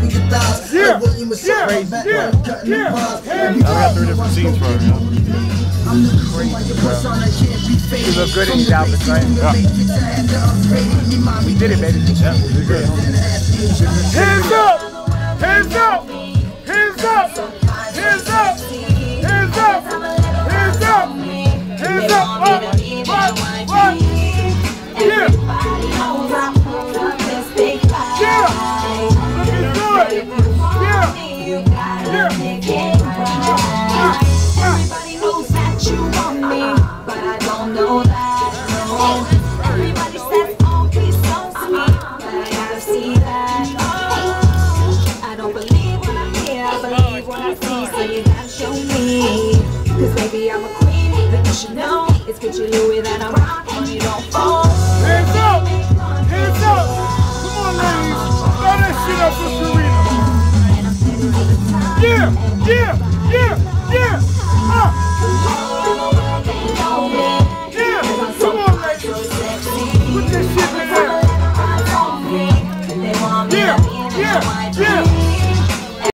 Yeah. I got 3 different scenes for her, you know? You look good in these outfits, right? Yeah. We did it, baby. Yeah, we did good. Hands up! Hands up! Hands up! Hands up! Hands up! Hands up! Hands up! What? Yeah! Yeah! Looking good! Yeah! Yeah! Everybody knows that you want me, but I don't know that. Everybody says, oh, please don't to me, but I gotta see that. I don't believe what I hear, I believe what I see, so you gotta show me. Cause baby, I'm a queen, but you should know it's Gucci Louis that I'm rocking, you don't fall. Hands up! Hands up! Come on, ladies! Throw that shit up for Karina! Yeah! Yeah! Yeah! Yeah!